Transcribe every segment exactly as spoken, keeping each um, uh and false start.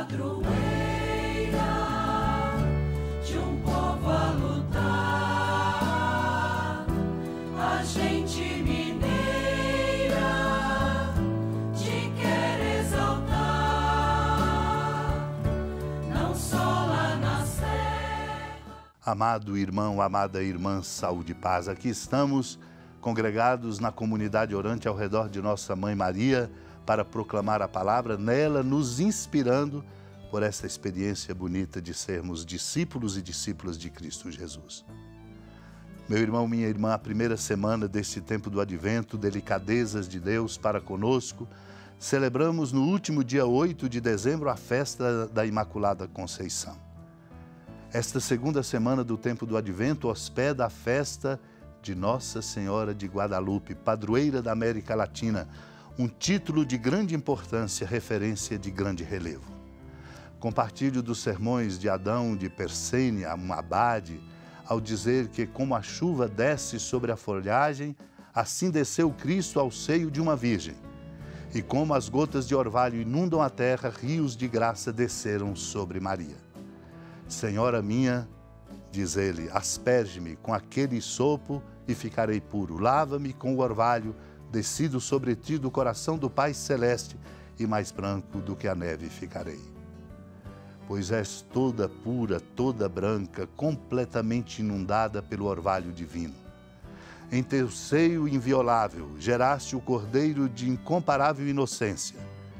padroeira de um povo a lutar, a gente mineira te quer exaltar, não só lá na serra. Amado irmão, amada irmã, saúde e paz. Aqui estamos congregados na comunidade orante ao redor de nossa Mãe Maria para proclamar a palavra, nela nos inspirando por esta experiência bonita de sermos discípulos e discípulas de Cristo Jesus. Meu irmão, minha irmã, a primeira semana deste tempo do Advento, delicadezas de Deus para conosco, celebramos no último dia oito de dezembro a festa da Imaculada Conceição. Esta segunda semana do tempo do Advento hospeda a festa de Nossa Senhora de Guadalupe, padroeira da América Latina, um título de grande importância, referência de grande relevo. Compartilho dos sermões de Adão de Persênia, um abade, ao dizer que como a chuva desce sobre a folhagem, assim desceu Cristo ao seio de uma virgem. E como as gotas de orvalho inundam a terra, rios de graça desceram sobre Maria. Senhora minha, diz ele, asperge-me com aquele sopo e ficarei puro. Lava-me com o orvalho descido sobre ti do coração do Pai Celeste, e mais branco do que a neve ficarei. Pois és toda pura, toda branca, completamente inundada pelo orvalho divino. Em teu seio inviolável geraste o Cordeiro de incomparável inocência,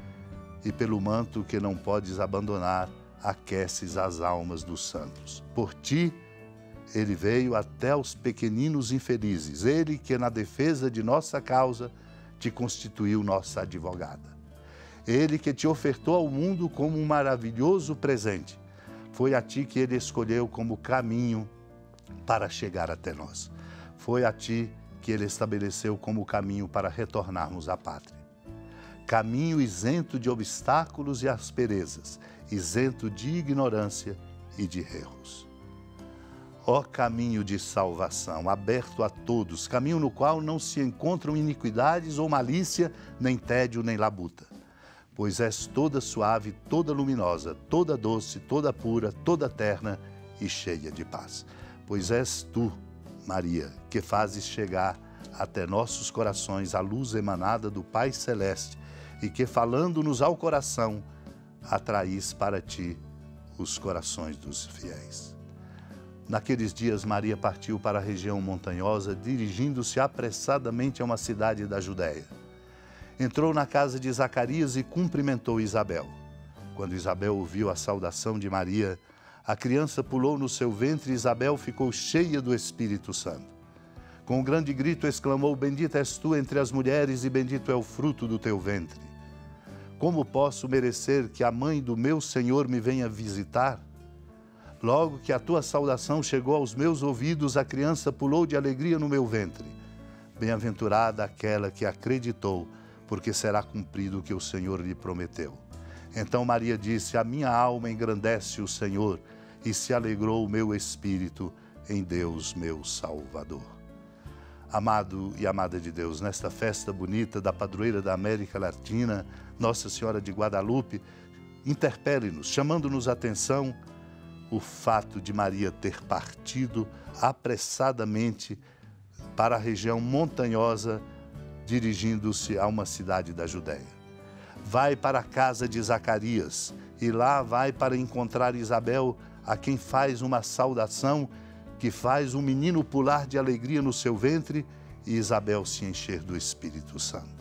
e pelo manto que não podes abandonar, aqueces as almas dos santos. Por ti, ele veio até aos pequeninos infelizes, ele que na defesa de nossa causa te constituiu nossa advogada. Ele que te ofertou ao mundo como um maravilhoso presente. Foi a ti que ele escolheu como caminho para chegar até nós. Foi a ti que ele estabeleceu como caminho para retornarmos à pátria. Caminho isento de obstáculos e asperezas, isento de ignorância e de erros. Ó caminho de salvação, aberto a todos, caminho no qual não se encontram iniquidades ou malícia, nem tédio, nem labuta. Pois és toda suave, toda luminosa, toda doce, toda pura, toda terna e cheia de paz. Pois és tu, Maria, que fazes chegar até nossos corações a luz emanada do Pai Celeste e que, falando-nos ao coração, atraís para ti os corações dos fiéis. Naqueles dias, Maria partiu para a região montanhosa, dirigindo-se apressadamente a uma cidade da Judéia. Entrou na casa de Zacarias e cumprimentou Isabel. Quando Isabel ouviu a saudação de Maria, a criança pulou no seu ventre e Isabel ficou cheia do Espírito Santo. Com um grande grito exclamou: Bendita és tu entre as mulheres e bendito é o fruto do teu ventre. Como posso merecer que a mãe do meu Senhor me venha visitar? Logo que a tua saudação chegou aos meus ouvidos, a criança pulou de alegria no meu ventre. Bem-aventurada aquela que acreditou, porque será cumprido o que o Senhor lhe prometeu. Então Maria disse: A minha alma engrandece o Senhor, e se alegrou o meu espírito em Deus, meu Salvador. Amado e amada de Deus, nesta festa bonita da padroeira da América Latina, Nossa Senhora de Guadalupe, interpele-nos, chamando-nos a atenção o fato de Maria ter partido apressadamente para a região montanhosa, dirigindo-se a uma cidade da Judéia. Vai para a casa de Zacarias e lá vai para encontrar Isabel, a quem faz uma saudação que faz um menino pular de alegria no seu ventre e Isabel se encher do Espírito Santo.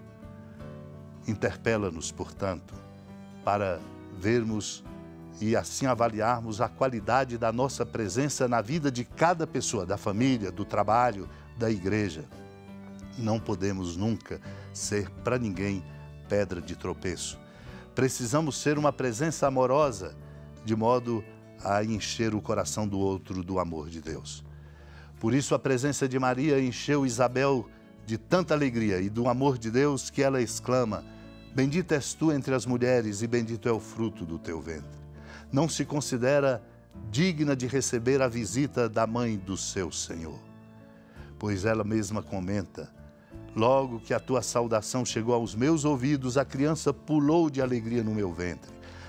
Interpela-nos, portanto, para vermos e assim avaliarmos a qualidade da nossa presença na vida de cada pessoa, da família, do trabalho, da igreja. Não podemos nunca ser para ninguém pedra de tropeço. Precisamos ser uma presença amorosa, de modo a encher o coração do outro do amor de Deus. Por isso a presença de Maria encheu Isabel de tanta alegria e do amor de Deus que ela exclama: Bendita és tu entre as mulheres e bendito é o fruto do teu ventre. Não se considera digna de receber a visita da mãe do seu Senhor. Pois ela mesma comenta: Logo que a tua saudação chegou aos meus ouvidos, a criança pulou de alegria no meu ventre.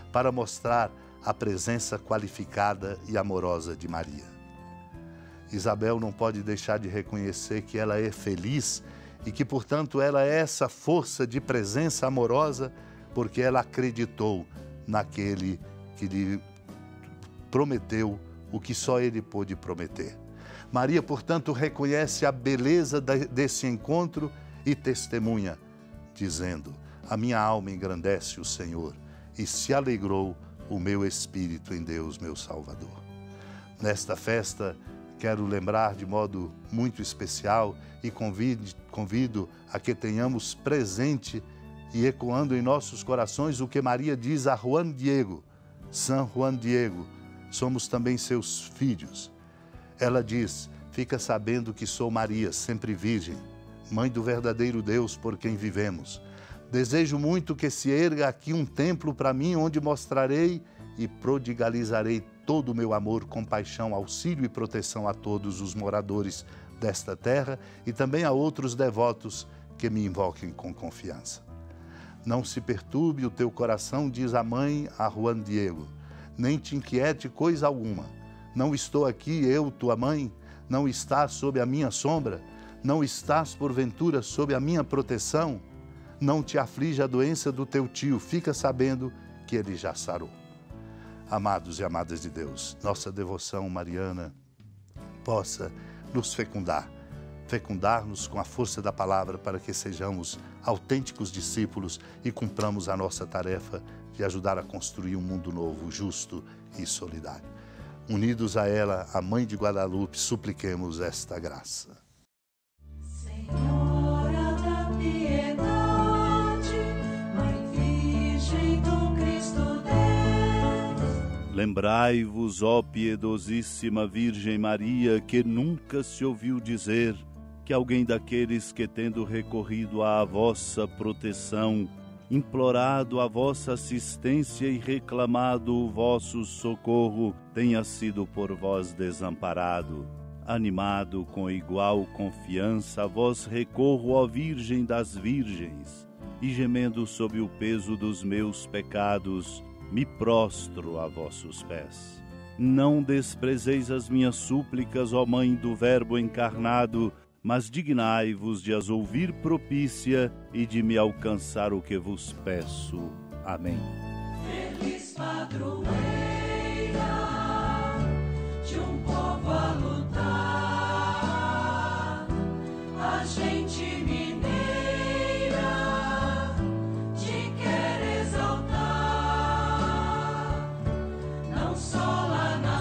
para mostrar a presença qualificada e amorosa de Maria. Isabel não pode deixar de reconhecer que ela é feliz e que, portanto, ela é essa força de presença amorosa porque ela acreditou naquele que lhe prometeu o que só ele pôde prometer. Maria, portanto, reconhece a beleza desse encontro e testemunha, dizendo: a minha alma engrandece o Senhor e se alegrou o meu espírito em Deus, meu Salvador. Nesta festa, quero lembrar de modo muito especial e convido, convido a que tenhamos presente e ecoando em nossos corações o que Maria diz a Juan Diego. San Juan Diego, somos também seus filhos. Ela diz: fica sabendo que sou Maria, sempre virgem, mãe do verdadeiro Deus por quem vivemos. Desejo muito que se erga aqui um templo para mim, onde mostrarei e prodigalizarei todo o meu amor, compaixão, auxílio e proteção a todos os moradores desta terra e também a outros devotos que me invoquem com confiança. Não se perturbe o teu coração, diz a mãe a Juan Diego, nem te inquiete coisa alguma. Não estou aqui, eu, tua mãe? Não estás sob a minha sombra? Não estás, porventura, sob a minha proteção? Não te aflige a doença do teu tio, fica sabendo que ele já sarou. Amados e amadas de Deus, nossa devoção mariana possa nos fecundar, fecundar-nos com a força da palavra para que sejamos autênticos discípulos e cumpramos a nossa tarefa de ajudar a construir um mundo novo, justo e solidário. Unidos a ela, a Mãe de Guadalupe, supliquemos esta graça. Senhora da piedade, Mãe Virgem do Cristo Deus. Lembrai-vos, ó piedosíssima Virgem Maria, que nunca se ouviu dizer que alguém daqueles que, tendo recorrido à vossa proteção, implorado a vossa assistência e reclamado o vosso socorro, tenha sido por vós desamparado. Animado com igual confiança, a vós recorro, ó Virgem das Virgens, e gemendo sob o peso dos meus pecados, me prostro a vossos pés. Não desprezeis as minhas súplicas, ó Mãe do Verbo encarnado, mas dignai-vos de as ouvir propícia e de me alcançar o que vos peço. Amém. Feliz padroeira de um povo a lutar, a gente mineira te quer exaltar, não só lá na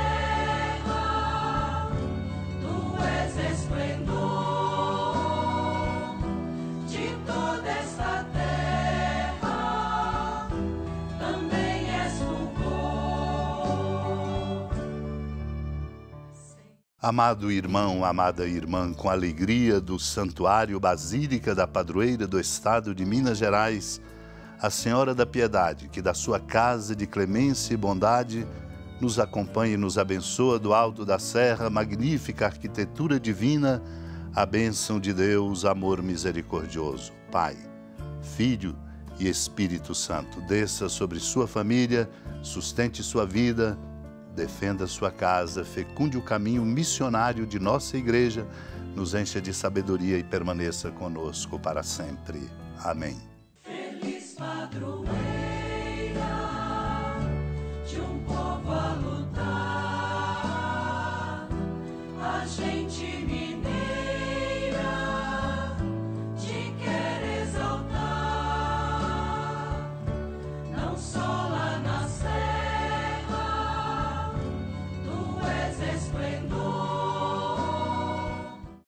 serra, tu és esplendor de toda esta terra, também és fulgor. Amado irmão, amada irmã, com alegria do Santuário Basílica da Padroeira do Estado de Minas Gerais, a Senhora da Piedade, que da sua casa de clemência e bondade nos acompanha e nos abençoa do alto da serra, magnífica arquitetura divina, a bênção de Deus, amor misericordioso, Pai, Filho e Espírito Santo, desça sobre sua família, sustente sua vida, defenda sua casa, fecunde o caminho missionário de nossa igreja, nos encha de sabedoria e permaneça conosco para sempre. Amém. Feliz padroeira de um povo a lutar, a gente me